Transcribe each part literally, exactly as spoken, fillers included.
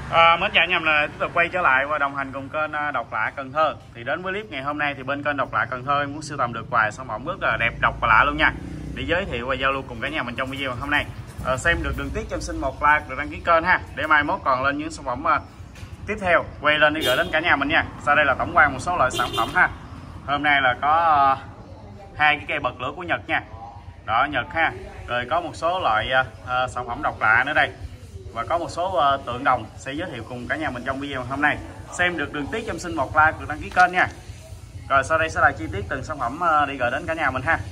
À, mến chào anh em, là tiếp tục quay trở lại và đồng hành cùng kênh Độc Lạ Cần Thơ. Thì đến với clip ngày hôm nay thì bên kênh Độc Lạ Cần Thơ em muốn sưu tầm được vài sản phẩm rất là đẹp, độc và lạ luôn nha, để giới thiệu và giao lưu cùng cả nhà mình trong video hôm nay. À, xem được đừng tiếc cho em xin một like và đăng ký kênh ha, để mai mốt còn lên những sản phẩm uh, tiếp theo quay lên để gửi đến cả nhà mình nha. Sau đây là tổng quan một số loại sản phẩm ha. Hôm nay là có uh, hai cái cây bật lửa của Nhật nha, đó Nhật ha. Rồi có một số loại uh, uh, sản phẩm độc lạ nữa đây, và có một số uh, tượng đồng sẽ giới thiệu cùng cả nhà mình trong video hôm nay. Xem được đừng tiếc cho em xin một like và đăng ký kênh nha. Rồi sau đây sẽ là chi tiết từng sản phẩm uh, đi gửi đến cả nhà mình ha.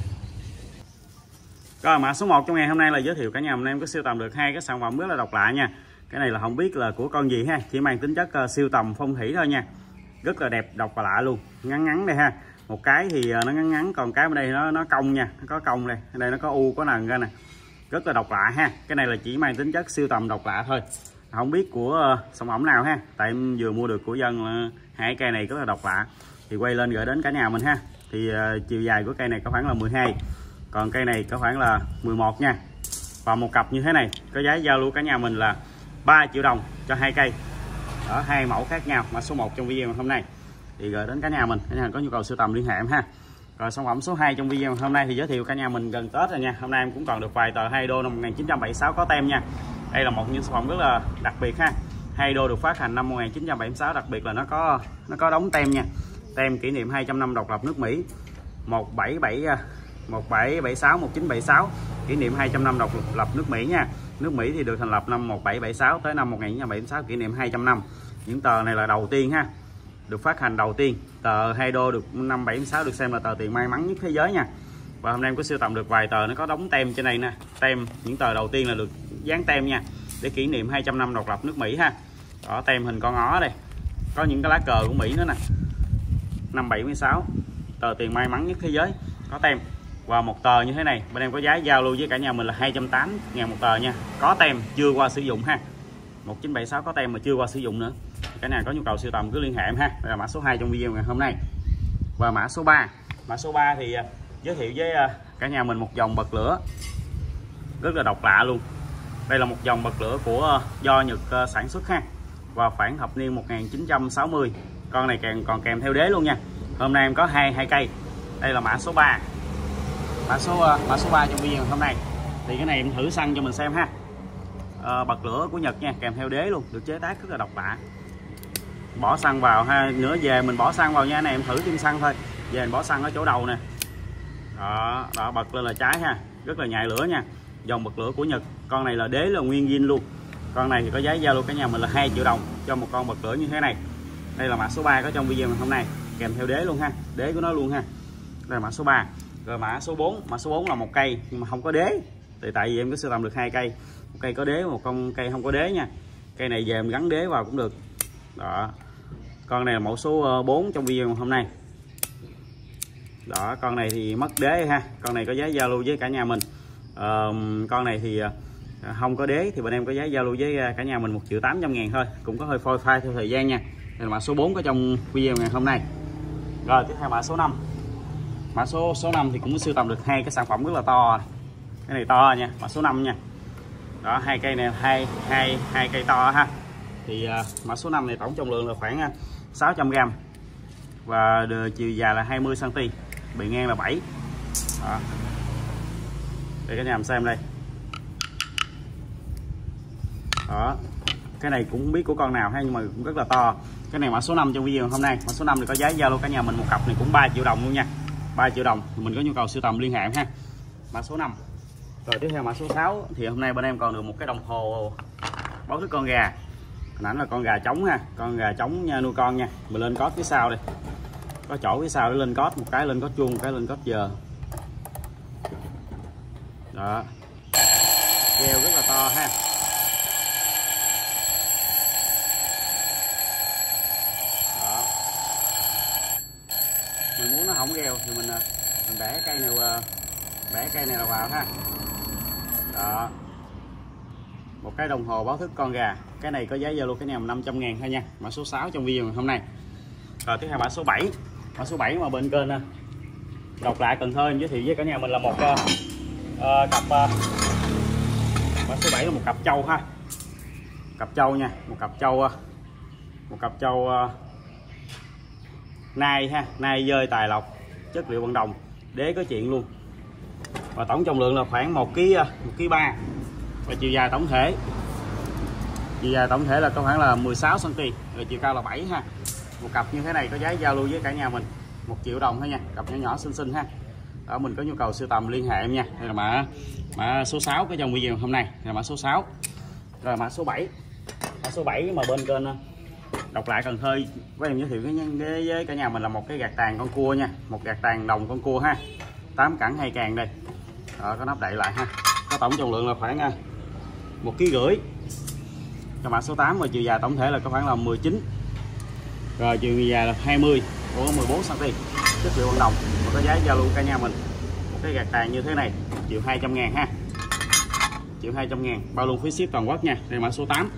Rồi mã số một trong ngày hôm nay là giới thiệu cả nhà mình em có siêu tầm được hai cái sản phẩm rất là độc lạ nha. Cái này là không biết là của con gì ha, chỉ mang tính chất uh, siêu tầm phong thủy thôi nha. Rất là đẹp, độc và lạ luôn. Ngắn ngắn đây ha. Một cái thì uh, nó ngắn ngắn, còn cái bên đây nó nó cong nha, nó có cong đây, ở đây nó có u có nần ra nè. Rất là độc lạ ha. Cái này là chỉ mang tính chất siêu tầm độc lạ thôi, không biết của uh, sản phẩm nào ha, tại em vừa mua được của dân uh, hai cây này rất là độc lạ thì quay lên gửi đến cả nhà mình ha. Thì uh, chiều dài của cây này có khoảng là mười hai, còn cây này có khoảng là mười một nha. Và một cặp như thế này có giá giao lưu cả nhà mình là ba triệu đồng cho hai cây, ở hai mẫu khác nhau. Mã số một trong video hôm nay thì gửi đến cả nhà mình, cả nhà có nhu cầu sưu tầm liên hệ em ha. Rồi sản phẩm số hai trong video hôm nay thì giới thiệu cả nhà mình gần Tết rồi nha. Hôm nay em cũng còn được vài tờ hai đô năm một nghìn chín trăm bảy mươi sáu có tem nha. Đây là một những sản phẩm rất là đặc biệt ha. Hai đô được phát hành năm một nghìn chín trăm bảy mươi sáu, đặc biệt là nó có nó có đóng tem nha. Tem kỷ niệm hai trăm năm độc lập nước Mỹ một bảy bảy một bảy bảy sáu một chín bảy sáu, kỷ niệm hai trăm năm độc lập nước Mỹ nha. Nước Mỹ thì được thành lập năm một bảy bảy sáu tới năm một nghìn chín trăm bảy mươi sáu, kỷ niệm hai trăm năm. Những tờ này là đầu tiên ha, được phát hành đầu tiên. Tờ hai đô được năm bảy mươi sáu được xem là tờ tiền may mắn nhất thế giới nha. Và hôm nay em có sưu tầm được vài tờ nó có đóng tem trên đây nè. Tem những tờ đầu tiên là được dán tem nha, để kỷ niệm hai trăm năm độc lập nước Mỹ ha. Đó, tem hình con ó đây, có những cái lá cờ của Mỹ nữa nè. Năm bảy mươi sáu, tờ tiền may mắn nhất thế giới có tem. Và một tờ như thế này bên em có giá giao lưu với cả nhà mình là hai trăm tám mươi ngàn một tờ nha, có tem chưa qua sử dụng ha. Một chín bảy sáu có tem mà chưa qua sử dụng nữa. Cả nhà có nhu cầu sưu tầm cứ liên hệ em ha. Đây là mã số hai trong video ngày hôm nay. Và mã số ba, mã số ba thì uh, giới thiệu với uh, cả nhà mình một dòng bật lửa rất là độc lạ luôn. Đây là một dòng bật lửa của uh, do Nhật uh, sản xuất ha, và khoảng thập niên một nghìn chín trăm sáu mươi. Con này kèm còn kèm theo đế luôn nha. Hôm nay em có hai hai cây. Đây là mã số ba. Mã số uh, mã số ba trong video hôm nay. Thì cái này em thử xăng cho mình xem ha. Uh, bật lửa của Nhật nha, kèm theo đế luôn, được chế tác rất là độc lạ. Bỏ xăng vào ha, nữa về mình bỏ xăng vào nha. Này em thử tiêm xăng thôi, về mình bỏ xăng ở chỗ đầu nè. Đó, đó bật lên là cháy ha, rất là nhạy lửa nha. Dòng bật lửa của Nhật, con này là đế là nguyên zin luôn. Con này thì có giá giao lưu cả nhà mình là hai triệu đồng cho một con bật lửa như thế này. Đây là mã số ba có trong video hôm nay, kèm theo đế luôn ha, đế của nó luôn ha. Đây là mã số ba. Rồi mã số bốn, mã số bốn là một cây nhưng mà không có đế. Thì tại vì em có sưu tầm được hai cây, một cây có đế, một con cây không có đế nha. Cây này về em gắn đế vào cũng được. Đó. Con này là mẫu số bốn trong video hôm nay. Đó, con này thì mất đế ha. Con này có giá giao lưu với cả nhà mình. Ờ, con này thì không có đế thì bên em có giá giao lưu với cả nhà mình một triệu tám trăm ngàn thôi. Cũng có hơi phôi phai theo thời gian nha. Đây là mã số bốn có trong video ngày hôm nay. Rồi tiếp theo mã số năm. Mã số số năm thì cũng sưu tầm được hai cái sản phẩm rất là to. Cái này to nha, mã số năm nha. Đó, hai cây này hai hai hai cây to ha. Thì uh, mã số năm này tổng trọng lượng là khoảng uh, sáu trăm gam và chiều dài là hai mươi xăng ti mét, bề ngang là bảy. Đó. Để cả nhà mình xem đây. Đó. Cái này cũng không biết của con nào ha, nhưng mà cũng rất là to. Cái này mã số năm trong video hôm nay. Mã số năm thì có giá giao lưu cả nhà mình một cặp này cũng ba triệu đồng luôn nha. ba triệu đồng thì mình có nhu cầu sưu tầm liên hệ ha. Mã số năm. Rồi tiếp theo mã số sáu thì hôm nay bên em còn được một cái đồng hồ báo thức con gà. Hình ảnh là con gà trống ha, con gà trống nha, nuôi con nha. Mình lên cót phía sau đây, có chỗ phía sau để lên cót, một cái lên cót chuông, một cái lên cót giờ. Đó, reo rất là to ha. Đó, mình muốn nó không reo thì mình mình bẻ cây này bẻ cây này là vào ha. Đó, một cái đồng hồ báo thức con gà. Cái này có giá giao lưu cái nhà năm trăm ngàn thôi nha. Mã số sáu trong video hôm nay. Rồi tiếp theo mã số bảy. Mã số bảy mà bên kênh Độc Lạ Cần Thơ em giới thiệu với cả nhà mình là một uh, uh, cặp uh, mã số bảy là một cặp trâu ha. cặp trâu nha, một cặp trâu một cặp trâu nai ha, nai dơi tài lộc, chất liệu bằng đồng, đế có chuyện luôn. Và tổng trọng lượng là khoảng một ký một ký ba. Và chiều dài tổng thể chiều dài tổng thể là có khoảng là mười sáu xăng ti mét, rồi chiều cao là bảy ha. Một cặp như thế này có giá giao lưu với cả nhà mình một triệu đồng thôi nha, cặp nhỏ nhỏ xinh xinh ha. Đó, mình có nhu cầu sưu tầm liên hệ em nha. Đây là mã mã số sáu cái trong video hôm nay, đây là mã số sáu. Rồi mã số bảy. Mã số bảy mà bên kênh Độc Lạ Cần Thơ với em giới thiệu với, với cả nhà mình là một cái gạt tàn con cua nha, một gạt tàn đồng con cua ha. tám cẳng hai càng đây. Đó, có nắp đậy lại ha. Có tổng trọng lượng là khoảng một ký rưỡi. Cái mã số tám và chiều dài tổng thể là có khoảng là mười chín. Rồi chiều dài là hai mươi của mười bốn xăng ti mét, chất liệu bằng đồng và có giá giao lưu cả nhà mình một cái gạt tàn như thế này một triệu hai trăm ngàn ha. một triệu hai trăm ngàn bao luôn phí ship toàn quốc nha. Đây là mã số tám.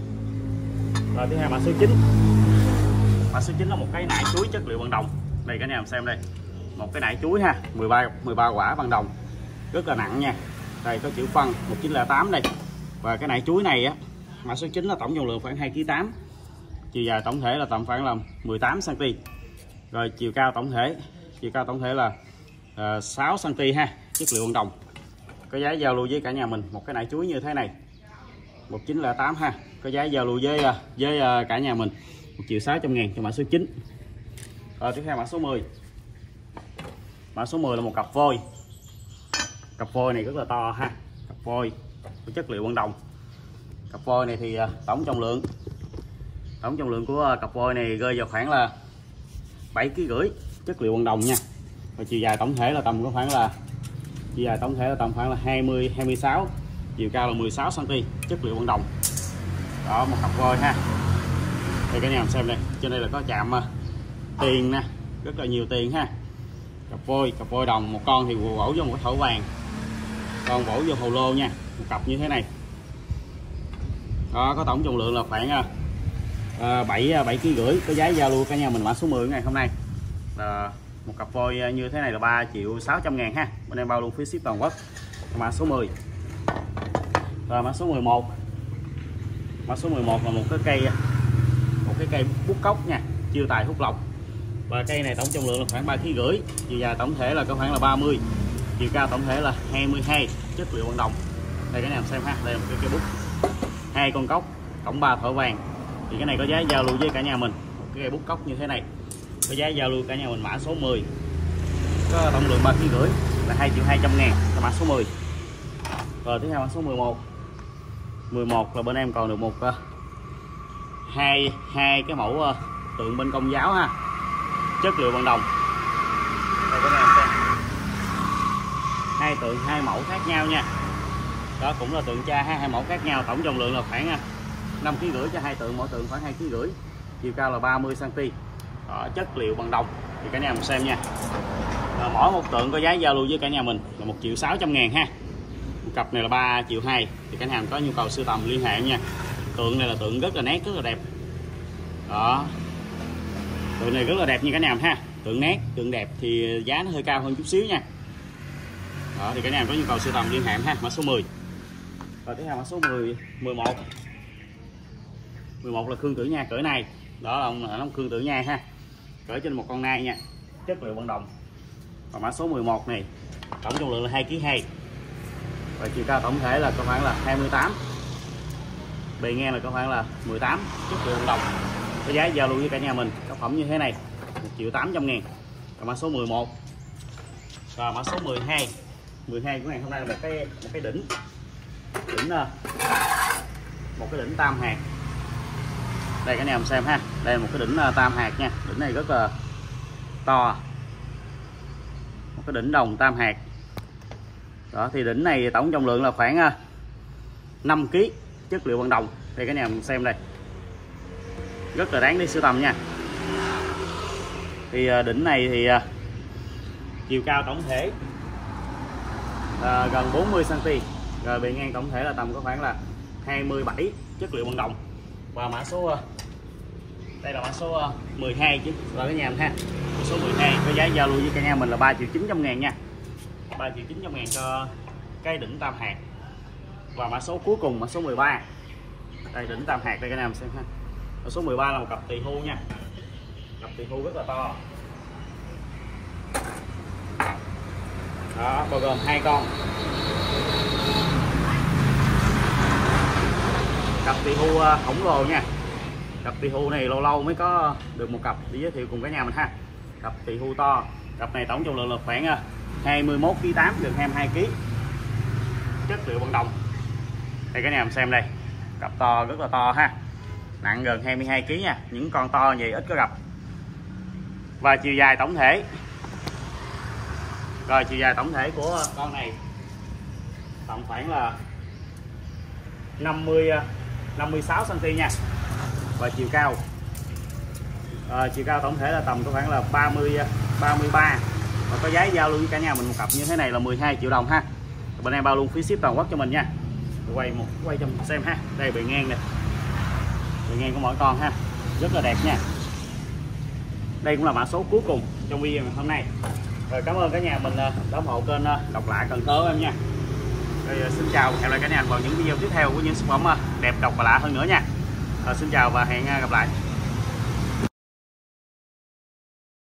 Rồi thứ hai mã số chín. Mã số chín là một cái nải chuối chất liệu bằng đồng. Đây cả nhà mình xem đây. Một cái nải chuối ha, mười ba mười ba quả bằng đồng. Rất là nặng nha. Đây có chữ phân một chín không tám đây. Và cái nải chuối này á, mã số chín là tổng trọng lượng khoảng hai ký tám. Chiều dài tổng thể là tầm khoảng là mười tám xăng ti mét. Rồi chiều cao tổng thể, chiều cao tổng thể là uh, sáu xăng ti mét ha, chất liệu bằng đồng. Có giá giao lưu với cả nhà mình một cái nải chuối như thế này một chín không tám ha. Có giá giao lưu với với cả nhà mình một triệu sáu trăm ngàn cho mã số chín. Rồi tiếp theo mã số mười. Mã số mười là một cặp vôi. Cặp vôi này rất là to ha. Cặp vôi có chất liệu bằng đồng. Cặp vôi này thì tổng trọng lượng tổng trọng lượng của cặp vôi này rơi vào khoảng là bảy ký rưỡi, chất liệu bằng đồng nha. Và chiều dài tổng thể là tầm có khoảng là chiều dài tổng thể là tầm khoảng là hai mươi hai mươi sáu, chiều cao là mười sáu xăng ti mét, chất liệu bằng đồng. Đó, một cặp vôi ha. Đây cả nhà xem đây, trên đây là có chạm tiền nè, rất là nhiều tiền ha. Cặp vôi, cặp vôi đồng, một con thì bổ vô một cái thỏi vàng, con bổ vô hồ lô nha, một cặp như thế này. Đó, có tổng trọng lượng là khoảng uh, bảy bảy ký rưỡi. Có giá giao lưu cả nhà mình mã số mười ngày hôm nay là một cặp vôi như thế này là ba triệu sáu trăm ngàn ha. Bên em bao luôn phí ship toàn quốc. Mã số mười. Rồi mã số mười một. Mã số mười một là một cái cây một cái cây bút cốc nha, chiêu tài hút lộc. Và cây này tổng trọng lượng là khoảng ba ký rưỡi, chiều dài tổng thể là có khoảng là ba mươi, chiều cao tổng thể là hai mươi hai, chất liệu bằng đồng. Đây cái này xem ha, đây là một cái cây bút, hai con cốc, cộng ba thỏi vàng. Thì cái này có giá giao lưu với cả nhà mình một cái cây bút cốc như thế này. Có giá giao lưu cả nhà mình mã số mười. Có tổng lượng ba ký rưỡi là hai triệu hai trăm ngàn cho mã số mười. Rồi tiếp theo mã số mười một. mười một là bên em còn được một uh, hai hai cái mẫu uh, tượng bên Công giáo ha, chất liệu bằng đồng. Đây các em xem, hai tượng hai mẫu khác nhau nha. Đó cũng là tượng cha ha, hai mẫu khác nhau, tổng trọng lượng là khoảng uh, năm ký rưỡi cho hai tượng, mỗi tượng khoảng hai ký rưỡi, chiều cao là ba mươi xăng ti mét. Đó, chất liệu bằng đồng thì cả nhà mình xem nha. Rồi, mỗi một tượng có giá giao lưu với cả nhà mình là một triệu sáu trăm ngàn ha. Một cặp này là ba triệu hai. Thì cả nhà mình có nhu cầu sưu tầm liên hệ nha. Tượng này là tượng rất là nét, rất là đẹp. Đó, tượng này rất là đẹp như cả nhà mình ha. Tượng nét, tượng đẹp thì giá nó hơi cao hơn chút xíu nha. Đó, thì cả nhà mình có nhu cầu sưu tầm liên hệ ha. Mã số mười. Rồi tiếp theo mã số mười, mười một. mười một là khương tử nha, cỡ này. Đó là ông ông khương tử nha ha. Cỡ trên một con nai nha, chất liệu bằng đồng. Và mã số mười một này tổng trọng lượng là hai ký hai. Và chiều cao tổng thể là có khoảng là hai mươi tám, bề ngang là có khoảng là mười tám, chất liệu bằng đồng. Có giá giao lưu với cả nhà mình tác phẩm như thế này một triệu tám trăm ngàn. Và mã số mười một. Và mã số mười hai. mười hai của ngày hôm nay là một cái một cái đỉnh đỉnh một cái đỉnh tam hạt. Đây cả nhà mình xem ha, đây là một cái đỉnh tam hạt nha. Đỉnh này rất là to, một cái đỉnh đồng tam hạt. Đó thì đỉnh này tổng trọng lượng là khoảng năm ký, chất liệu bằng đồng. Đây cả nhà mình xem đây, rất là đáng đi sưu tầm nha. Thì đỉnh này thì chiều cao tổng thể à, gần bốn mươi xăng ti mét, rồi bề ngang tổng thể là tầm có khoảng là hai mươi bảy, chất liệu bằng đồng. Và mã số đây là mã số mười hai chứ rồi cả nhà mình ha. Mã số mười hai có giá giao lưu với cả nhà mình là ba triệu chín trăm ngàn nha. ba triệu chín trăm ngàn cho cái đỉnh tam hạt. Và mã số cuối cùng, mã số mười ba. Đây đỉnh tam hạt đây cả nhà mình xem ha. Ở số mười ba là một cặp tỳ hưu nha, cặp tỳ hưu rất là to đó, bao gồm hai con. Cặp tỳ hưu khổng lồ nha, cặp tỳ hưu này lâu lâu mới có được một cặp để giới thiệu cùng cả nhà mình ha. Cặp tỳ hưu to, cặp này tổng trọng lượng là khoảng hai mươi mốt ki lô gam, được hai mươi hai ki lô gam, chất liệu bằng đồng. Đây cả nhà mình xem đây, cặp to rất là to ha, nặng gần hai mươi hai ki lô gam nha, những con to vậy ít có gặp. Và chiều dài tổng thể, rồi chiều dài tổng thể của con này tầm khoảng là năm mươi năm mươi sáu xăng ti mét nha. Và chiều cao à, chiều cao tổng thể là tầm có khoảng là ba mươi ba mươi ba, và có giá giao luôn với cả nhà mình một cặp như thế này là mười hai triệu đồng ha. Bên em bao luôn phí ship toàn quốc cho mình nha. Quay một quay cho mình xem ha. Đây bề ngang nè, bề ngang của mỗi con ha, rất là đẹp nha. Đây cũng là mã số cuối cùng trong video ngày hôm nay. Rồi cảm ơn cả nhà mình đã ủng hộ kênh Độc Lạ Cần Thơ em nha. Rồi, xin chào và hẹn gặp lại cả nhà vào những video tiếp theo của những sản phẩm đẹp độc và lạ hơn nữa nha. Rồi, xin chào và hẹn gặp lại.